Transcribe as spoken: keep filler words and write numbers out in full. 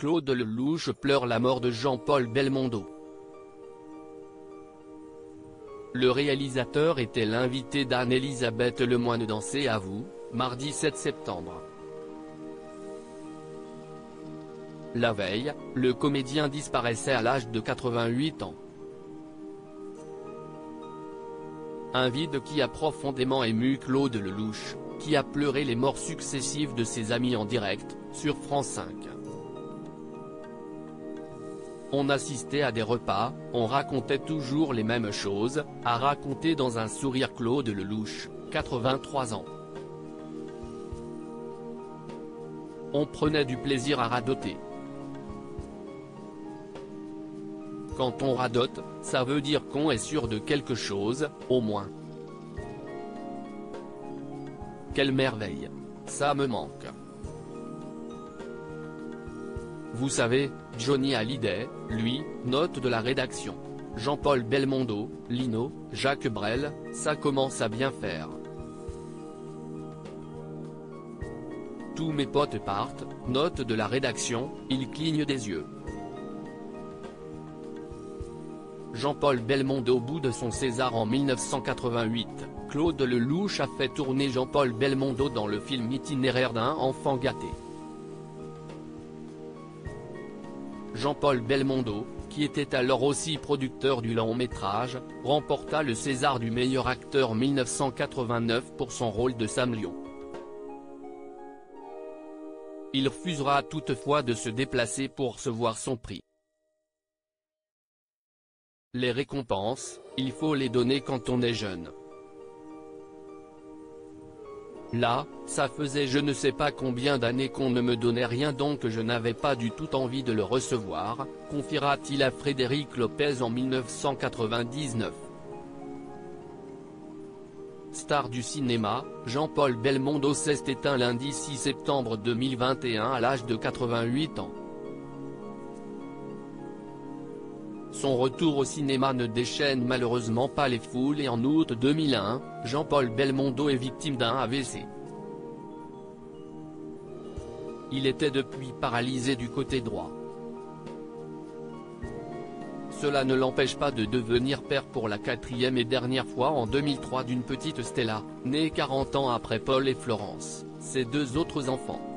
Claude Lelouch pleure la mort de Jean-Paul Belmondo. Le réalisateur était l'invité d'Anne-Elisabeth Lemoine dans C'est à vous, mardi sept septembre. La veille, le comédien disparaissait à l'âge de quatre-vingt-huit ans. Un vide qui a profondément ému Claude Lelouch, qui a pleuré les morts successives de ses amis en direct, sur France cinq. On assistait à des repas, on racontait toujours les mêmes choses, a raconté dans un sourire Claude Lelouch, quatre-vingt-trois ans. On prenait du plaisir à radoter. Quand on radote, ça veut dire qu'on est sûr de quelque chose, au moins. Quelle merveille. Ça me manque. Vous savez, Johnny Hallyday, lui, note de la rédaction. Jean-Paul Belmondo, Lino, Jacques Brel, ça commence à bien faire. Tous mes potes partent, note de la rédaction, ils clignent des yeux. Jean-Paul Belmondo au bout de son César en mille neuf cent quatre-vingt-huit, Claude Lelouch a fait tourner Jean-Paul Belmondo dans le film Itinéraire d'un enfant gâté. Jean-Paul Belmondo, qui était alors aussi producteur du long-métrage, remporta le César du meilleur acteur mille neuf cent quatre-vingt-neuf pour son rôle de Sam Lyon. Il refusera toutefois de se déplacer pour recevoir son prix. Les récompenses, il faut les donner quand on est jeune. Là, ça faisait je ne sais pas combien d'années qu'on ne me donnait rien donc je n'avais pas du tout envie de le recevoir, confiera-t-il à Frédéric Lopez en mille neuf cent quatre-vingt-dix-neuf. Star du cinéma, Jean-Paul Belmondo s'est éteint lundi six septembre deux mille vingt et un à l'âge de quatre-vingt-huit ans. Son retour au cinéma ne déchaîne malheureusement pas les foules et en août deux mille un, Jean-Paul Belmondo est victime d'un A V C. Il était depuis paralysé du côté droit. Cela ne l'empêche pas de devenir père pour la quatrième et dernière fois en deux mille trois d'une petite Stella, née quarante ans après Paul et Florence, ses deux autres enfants.